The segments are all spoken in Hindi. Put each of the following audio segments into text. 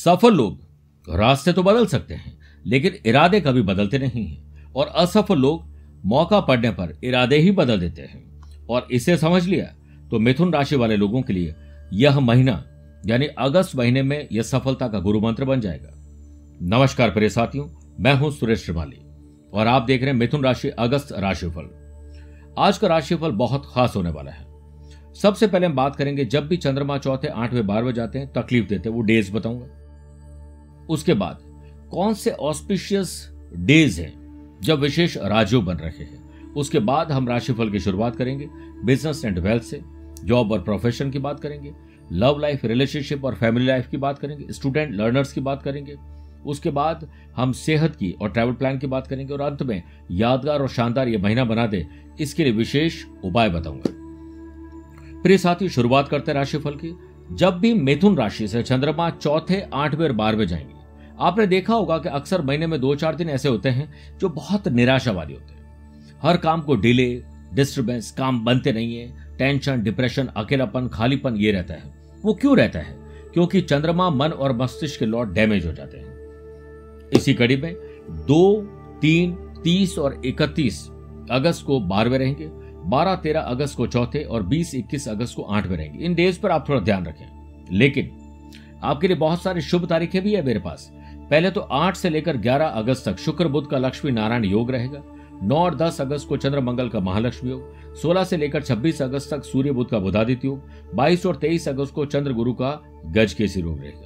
सफल लोग रास्ते तो बदल सकते हैं, लेकिन इरादे कभी बदलते नहीं हैं, और असफल लोग मौका पड़ने पर इरादे ही बदल देते हैं। और इसे समझ लिया तो मिथुन राशि वाले लोगों के लिए यह महीना यानी अगस्त महीने में यह सफलता का गुरु मंत्र बन जाएगा। नमस्कार प्रिय साथियों, मैं हूं सुरेश श्रीमाली और आप देख रहे हैं मिथुन राशि अगस्त राशिफल। आज का राशिफल बहुत खास होने वाला है। सबसे पहले हम बात करेंगे, जब भी चंद्रमा चौथे 8वें 12वें जाते हैं तकलीफ देते हैं, वो डेज बताऊंगा। उसके बाद कौन से ऑस्पिशियस डेज हैं जब विशेष राजयोग बन रहे हैं। उसके बाद हम राशिफल की शुरुआत करेंगे बिजनेस एंड वेल्थ से, जॉब और प्रोफेशन की बात करेंगे, लव लाइफ, रिलेशनशिप और फैमिली लाइफ की बात करेंगे, स्टूडेंट लर्नर्स की बात करेंगे। उसके बाद हम सेहत की और ट्रैवल प्लान की बात करेंगे और अंत में यादगार और शानदार ये महीना बना दे इसके लिए विशेष उपाय बताऊंगा। प्रिय साथी, शुरुआत करते हैं राशिफल की। जब भी मिथुन राशि से चंद्रमा चौथे 8वें और 12वें जाएंगे, आपने देखा होगा कि अक्सर महीने में 2-4 दिन ऐसे होते हैं जो बहुत निराशावादी होते हैं। हर काम को डिले, डिस्टर्बेंस, काम बनते नहीं है, टेंशन, डिप्रेशन, अकेलापन, खालीपन ये रहता है। वो क्यों रहता है? क्योंकि चंद्रमा मन और मस्तिष्क के लॉर्ड डैमेज हो जाते हैं। इसी कड़ी में 2, 3, 30 और 31 अगस्त को 12वें रहेंगे, 12-13 अगस्त को चौथे और 20-21 अगस्त को 8वें रहेंगे। इन डेज पर आप थोड़ा ध्यान रखें। लेकिन आपके लिए बहुत सारी शुभ तारीखें भी है मेरे पास। पहले तो 8 से लेकर 11 अगस्त तक शुक्र बुध का लक्ष्मी नारायण योग रहेगा। 9 और 10 अगस्त को चंद्र मंगल का महालक्ष्मी योग। 16 से लेकर 26 अगस्त तक सूर्य बुध का बुधादित्य योग। 22 और 23 अगस्त को चंद्र गुरु का गजकेसरी योग रहेगा।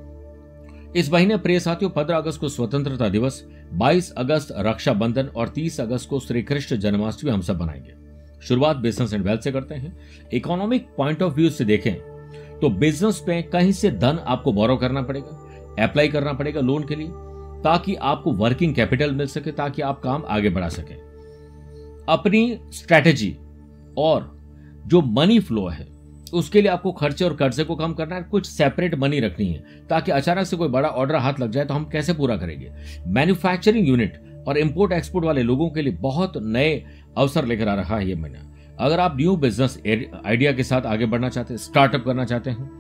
इस महीने प्रिय साथियों 15 अगस्त को स्वतंत्रता दिवस, 22 अगस्त रक्षाबंधन और 30 अगस्त को श्री कृष्ण जन्माष्टमी हम सब मनाएंगे। शुरुआत बिजनेस एंड वेल्थ से करते हैं। इकोनॉमिक पॉइंट ऑफ व्यू से देखें तो बिजनेस में कहीं से धन आपको बोरो करना पड़ेगा, अप्लाई करना पड़ेगा लोन के लिए, ताकि आपको वर्किंग कैपिटल मिल सके, ताकि आप काम आगे बढ़ा सकें। अपनी स्ट्रैटेजी और जो मनी फ्लो है उसके लिए आपको खर्चे और कर्जे को कम करना है, कुछ सेपरेट मनी रखनी है, ताकि अचानक से कोई बड़ा ऑर्डर हाथ लग जाए तो हम कैसे पूरा करेंगे। मैन्युफैक्चरिंग यूनिट और इंपोर्ट एक्सपोर्ट वाले लोगों के लिए बहुत नए अवसर लेकर आ रहा है ये महीना। अगर आप न्यू बिजनेस आइडिया के साथ आगे बढ़ना चाहते हैं, स्टार्टअप करना चाहते हैं,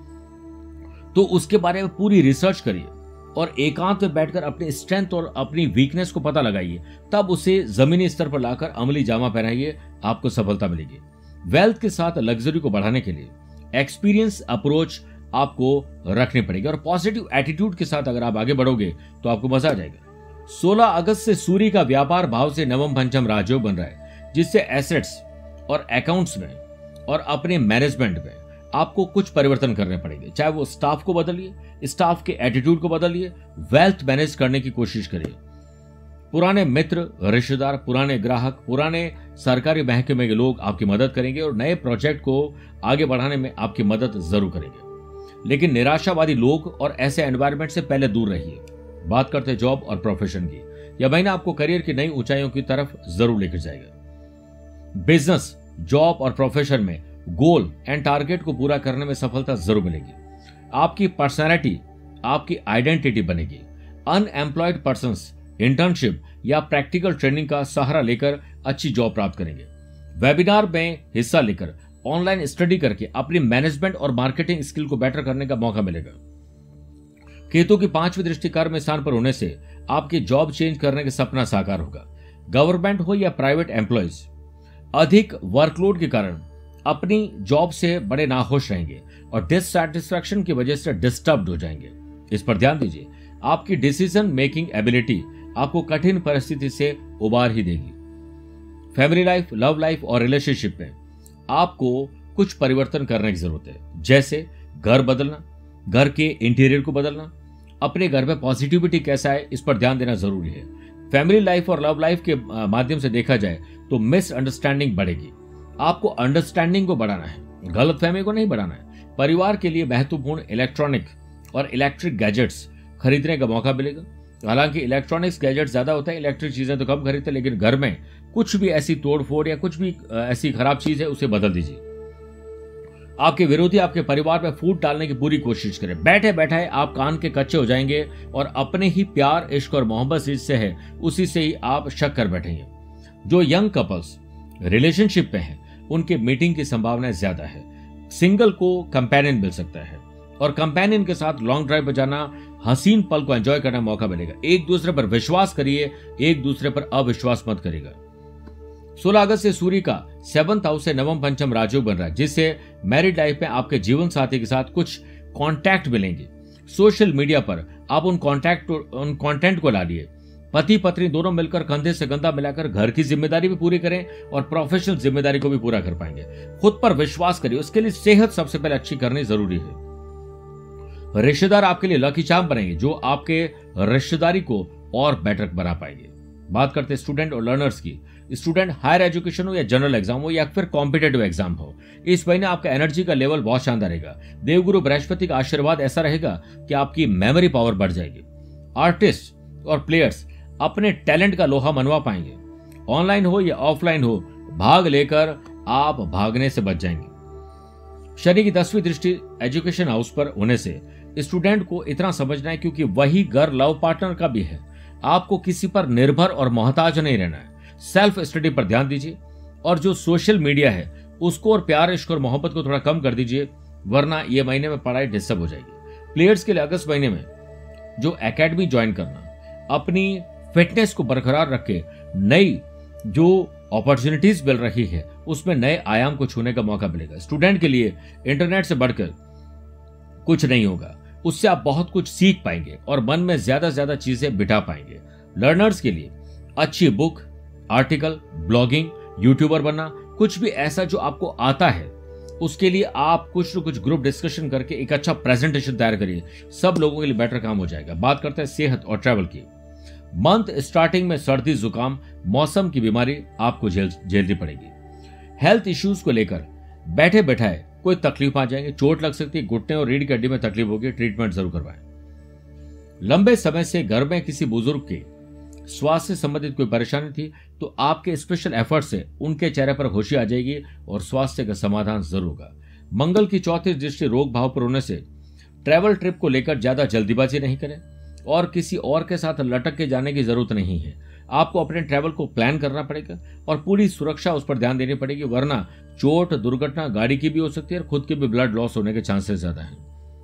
तो उसके बारे में पूरी रिसर्च करिए और एकांत में बैठकर अपने स्ट्रेंथ और अपनी वीकनेस को पता लगाइए, तब उसे जमीनी स्तर पर लाकर अमली जामा पहनाइए, आपको सफलता मिलेगी। वेल्थ के साथ लग्जरी को बढ़ाने के लिए एक्सपीरियंस अप्रोच आपको रखनी पड़ेगी और पॉजिटिव एटीट्यूड के साथ अगर आप आगे बढ़ोगे तो आपको मजा आ जाएगा। 16 अगस्त से सूर्य का व्यापार भाव से नवम पंचम राजयोग बन रहा है, जिससे एसेट्स और अकाउंट्स में और अपने मैनेजमेंट में आपको कुछ परिवर्तन करने पड़ेंगे। चाहे वो स्टाफ को बदलिए, स्टाफ के एटीट्यूड को बदलिए, वेल्थ मैनेज करने की कोशिश करिए। पुराने मित्र, रिश्तेदार, पुराने ग्राहक, पुराने सरकारी महकमे के लोग आपकी मदद करेंगे और नए प्रोजेक्ट को आगे बढ़ाने में आपकी मदद जरूर करेंगे। लेकिन निराशावादी लोग और ऐसे एनवायरनमेंट से पहले दूर रहिए। बात करते हैं जॉब और प्रोफेशन की। यह महीना आपको करियर की नई ऊंचाइयों की तरफ जरूर लेकर जाएगा। बिजनेस, जॉब और प्रोफेशन में गोल एंड टारगेट को पूरा करने में सफलता जरूर मिलेगी। आपकी पर्सनैलिटी आपकी आइडेंटिटी बनेगी। अनएम्प्लॉयड पर्संस इंटर्नशिप या प्रैक्टिकल ट्रेनिंग का सहारा लेकर अच्छी जॉब प्राप्त करेंगे। वेबिनार में हिस्सा लेकर ऑनलाइन स्टडी करके अपनी मैनेजमेंट और मार्केटिंग स्किल को बेटर करने का मौका मिलेगा। केतु की 5वीं दृष्टि कर्म स्थान पर होने से आपके जॉब चेंज करने का सपना साकार होगा। गवर्नमेंट हो या प्राइवेट एम्प्लॉयज, अधिक वर्कलोड के कारण अपनी जॉब से बड़े नाखुश रहेंगे और डिससैटिस्फैक्शन की वजह से डिस्टर्ब्ड हो जाएंगे। इस पर ध्यान दीजिए। आपकी डिसीजन मेकिंग एबिलिटी आपको कठिन परिस्थिति से उबार ही देगी। फैमिली लाइफ, लव लाइफ और रिलेशनशिप में आपको कुछ परिवर्तन करने की जरूरत है, जैसे घर बदलना, घर के इंटीरियर को बदलना, अपने घर में पॉजिटिविटी कैसा है इस पर ध्यान देना जरूरी है। फैमिली लाइफ और लव लाइफ के माध्यम से देखा जाए तो मिसअंडरस्टैंडिंग बढ़ेगी। आपको अंडरस्टैंडिंग को बढ़ाना है, गलतफहमी को नहीं बढ़ाना है। परिवार के लिए महत्वपूर्ण इलेक्ट्रॉनिक और इलेक्ट्रिक गैजेट्स खरीदने का मौका मिलेगा। हालांकि इलेक्ट्रॉनिक्स गैजेट्स ज्यादा होता है, इलेक्ट्रिक चीजें तो कम खरीदते, लेकिन घर में कुछ भी ऐसी तोड़फोड़ या कुछ भी ऐसी खराब चीज है उसे बदल दीजिए। आपके विरोधी आपके परिवार में फूट डालने की पूरी कोशिश करें। बैठे बैठे आप कान के कच्चे हो जाएंगे और अपने ही प्यार, इश्क और मोहब्बत जिससे है उसी से ही आप शक कर बैठेंगे। जो यंग कपल्स रिलेशनशिप में हैं उनके मीटिंग की संभावना ज्यादा है। सिंगल को कंपेनियन मिल सकता है। और कंपेनियन के साथ लॉन्ग ड्राइव पर जाना, हसीन पल को एंजॉय करने का मौका मिलेगा। एक दूसरे पर विश्वास करिए, एक दूसरे पर अविश्वास मत करिएगा। 16 अगस्त से सूर्य का 7th हाउस से नवम पंचम राजयोग बन रहा है, जिससे मैरिड लाइफ में आपके जीवन साथी के साथ कुछ कॉन्टैक्ट मिलेंगे। सोशल मीडिया पर आप उन कंटेंट को डालिए। पति पत्नी दोनों मिलकर कंधे से कंधा मिलाकर घर की जिम्मेदारी भी पूरी करें और प्रोफेशनल जिम्मेदारी को भी पूरा कर पाएंगे। खुद पर विश्वास करिए, उसके लिए सेहत सबसे पहले अच्छी करनी जरूरी है। रिश्तेदार आपके लिए लकी चार्म बनेंगे, जो आपके रिश्तेदारी को और बेटर बना पाएंगे। बात करते हैं स्टूडेंट और लर्नर्स की। स्टूडेंट हायर एजुकेशन हो या जनरल एग्जाम हो या फिर कॉम्पिटेटिव एग्जाम हो, इस महीने आपका एनर्जी का लेवल बहुत शानदार रहेगा। देवगुरु बृहस्पति का आशीर्वाद ऐसा रहेगा कि आपकी मेमोरी पावर बढ़ जाएगी। आर्टिस्ट और प्लेयर्स अपने टैलेंट का लोहा मनवा पाएंगे। ऑनलाइन हो या ऑफलाइन हो, भाग लेकर आप भागने से बच जाएंगे। शनि की 10वीं दृष्टि एजुकेशन हाउस पर होने से स्टूडेंट को इतना समझना है, क्योंकि वही घर लव पार्टनर का भी है। आपको किसी पर निर्भर और मोहताज नहीं रहना है। सेल्फ स्टडी पर ध्यान दीजिए और जो सोशल मीडिया है उसको और प्यार, इश्क और मोहब्बत को थोड़ा कम कर दीजिए, वरना ये महीने में पढ़ाई डिस्टर्ब हो जाएगी। प्लेयर्स के लिए अगस्त महीने में जो एकेडमी ज्वाइन करना, अपनी फिटनेस को बरकरार रखे, नई जो अपॉर्चुनिटीज मिल रही है उसमें नए आयाम को छूने का मौका मिलेगा। स्टूडेंट के लिए इंटरनेट से बढ़कर कुछ नहीं होगा, उससे आप बहुत कुछ सीख पाएंगे और मन में ज्यादा से ज्यादा चीजें बिठा पाएंगे। लर्नर्स के लिए अच्छी बुक, आर्टिकल, ब्लॉगिंग, यूट्यूबर बनना, कुछ भी ऐसा जो आपको आता है, उसके लिए आप कुछ न कुछ ग्रुप डिस्कशन करके एक अच्छा प्रेजेंटेशन तैयार करिए, सब लोगों के लिए बेटर काम हो जाएगा। बात करते हैं सेहत और ट्रैवल की। मंथ स्टार्टिंग में सर्दी, जुकाम, मौसम की बीमारी आपको झेलनी पड़ेगी। हेल्थ इश्यूज को लेकर बैठे बैठाए कोई तकलीफ आ जाएंगे, चोट लग सकती है, घुटने और रीढ़ की हड्डी में तकलीफ होगी, ट्रीटमेंट जरूर करवाएं। लंबे समय से घर में किसी बुजुर्ग के स्वास्थ्य से संबंधित कोई परेशानी थी तो आपके स्पेशल एफर्ट से उनके चेहरे पर खुशी आ जाएगी और स्वास्थ्य का समाधान जरूर होगा। मंगल की 4थी दृष्टि रोग भाव पर होने से ट्रैवल ट्रिप को लेकर ज्यादा जल्दीबाजी नहीं करें और किसी और के साथ लटक के जाने की जरूरत नहीं है। आपको अपने ट्रैवल को प्लान करना पड़ेगा और पूरी सुरक्षा उस पर ध्यान देनी पड़ेगी, वरना चोट, दुर्घटना गाड़ी की भी हो सकती है और खुद के भी ब्लड लॉस होने के चांसेस ज्यादा हैं।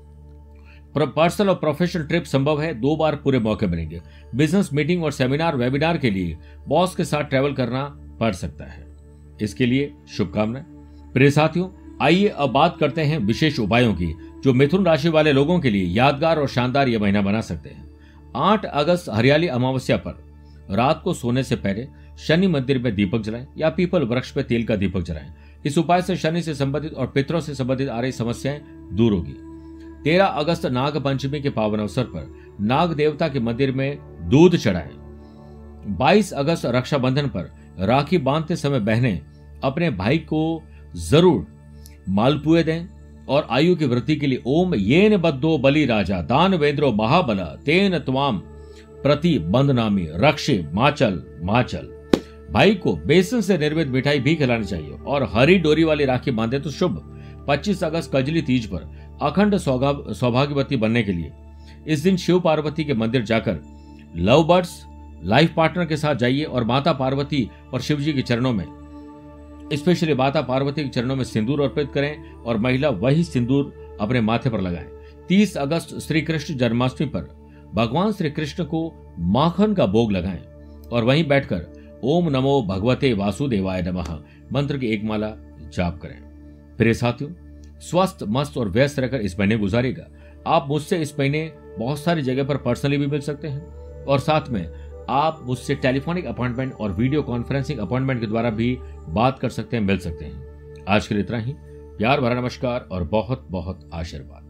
पर्सनल और प्रोफेशनल ट्रिप संभव है, 2 बार पूरे मौके मिलेंगे। बिजनेस मीटिंग और सेमिनार, वेबिनार के लिए बॉस के साथ ट्रैवल करना पड़ सकता है, इसके लिए शुभकामनाएं। प्रिय साथियों, आइए अब बात करते हैं विशेष उपायों की जो मिथुन राशि वाले लोगों के लिए यादगार और शानदार यह महीना बना सकते हैं। 8 अगस्त हरियाली अमावस्या पर रात को सोने से पहले शनि मंदिर में दीपक जलाएं या पीपल वृक्ष पर तेल का दीपक जलाएं। इस उपाय से शनि से संबंधित और पितरों से संबंधित आ रही समस्याएं दूर होगी। 13 अगस्त नाग पंचमी के पावन अवसर पर नाग देवता के मंदिर में दूध चढ़ाएं। 22 अगस्त रक्षाबंधन पर राखी बांधते समय बहनें अपने भाई को जरूर मालपुए दें और आयु की वृद्धि के लिए ओम येन बद्धो बलि राजा दानवेंद्रो महाबला तेन त्वाम प्रति बंदनामी रक्षे माचल माचल। भाई को बेसन से निर्मित मिठाई भी खिलानी चाहिए और हरी डोरी वाली राखी बांधे तो शुभ। 25 अगस्त कजली तीज पर अखंड सौभाग्यवती बनने के लिए इस दिन शिव पार्वती के मंदिर जाकर लव बर्ड्स लाइफ पार्टनर के साथ जाइए और माता पार्वती और शिव जी के चरणों में, स्पेशली माता पार्वती के चरणों में सिंदूर अर्पित करें और महिला वही सिंदूर अपने माथे पर लगाएं। 30 अगस्त श्री कृष्ण जन्माष्टमी पर भगवान श्री कृष्ण को माखन का भोग लगाएं और वहीं बैठकर ओम नमो भगवते वासुदेवाय नमः मंत्र की एक माला जाप करें। प्रिय साथियों, स्वस्थ, मस्त और व्यस्त रहकर इस महीने गुजारेगा। आप मुझसे इस महीने बहुत सारी जगह पर पर्सनली भी मिल सकते हैं और साथ में आप मुझसे टेलीफोनिक अपॉइंटमेंट और वीडियो कॉन्फ्रेंसिंग अपॉइंटमेंट के द्वारा भी बात कर सकते हैं, मिल सकते हैं। आज के लिए इतना ही। प्यार भरा नमस्कार और बहुत बहुत आशीर्वाद।